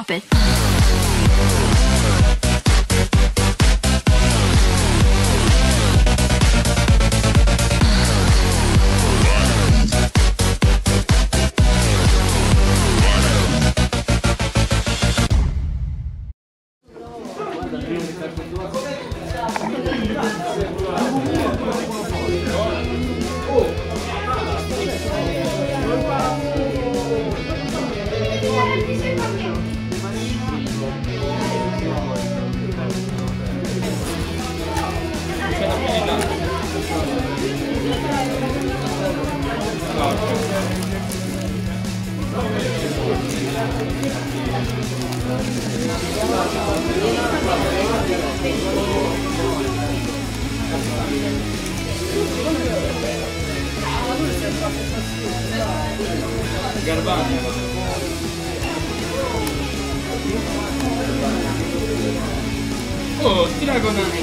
drop it. Oh, tira con una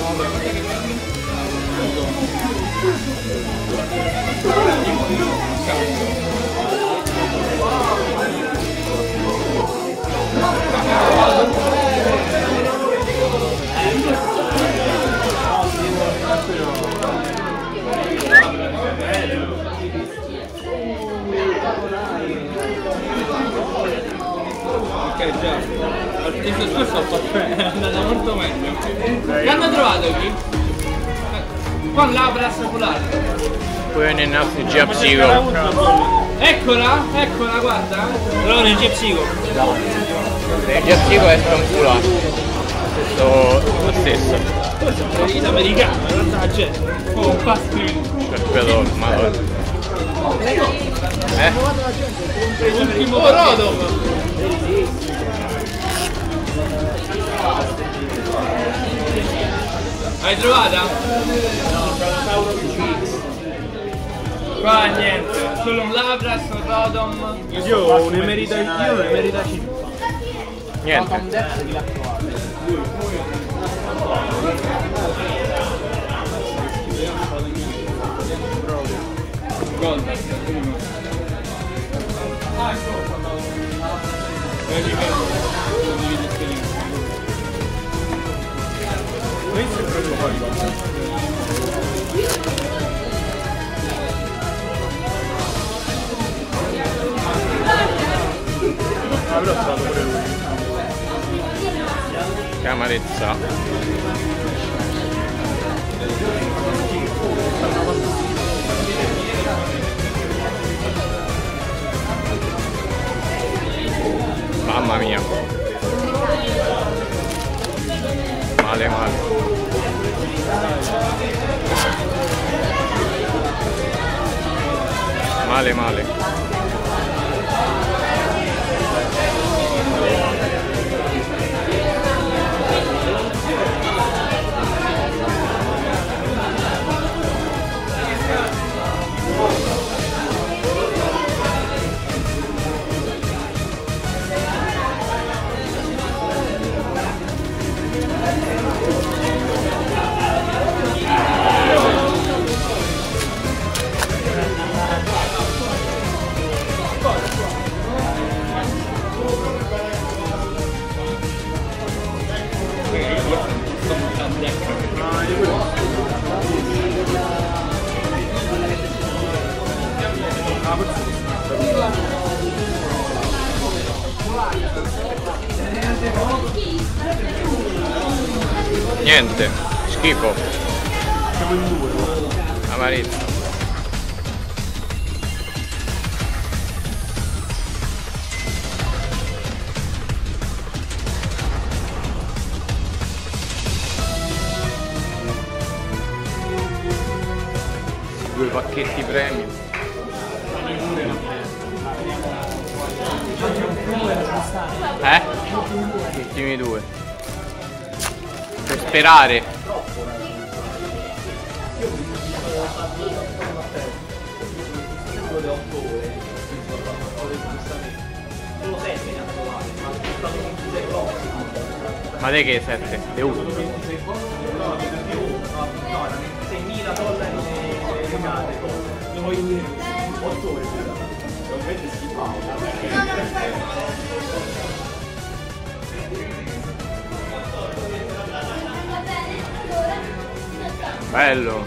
ok, già. Il scorso è andata molto meglio. Che hanno trovato qui? Qua l'abra secolare. Poi è nel nostro Giapsico. Eccola, eccola, guarda. Però nel Giapsico. Nel Giapsico è scanculato. La stessa. In americano, guarda la gente. Oh, un pastrino. Aspetta, madonna. L'ultimo Rodom. Hai trovata? No, c'è un Tauro X. Qua niente, solo un Labras, un Rodom. Io ho un'emerita 5. Niente. Questo è proprio quello. Ah, però è stato pure lui. Che amarezza. Mamma mia. Male male. Male male. Niente, schifo. Siamo in due. Amarezza. Due pacchetti premium. Gli ultimi due. Per sperare. Ma te che 7? Le ultime? Bello.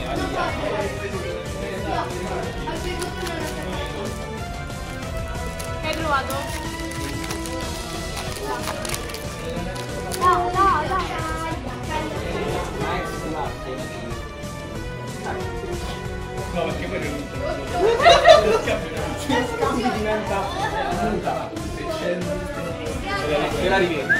Che hai trovato? No, no, no. No, perché poi non Scambi diventa punta. Se la rivendi.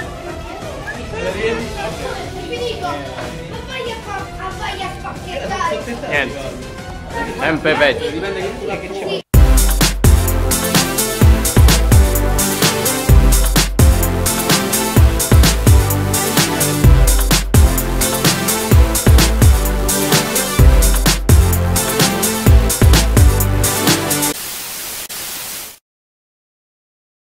Finito. Non vai a spacchettare. Niente. Sempre peggio. Dipende che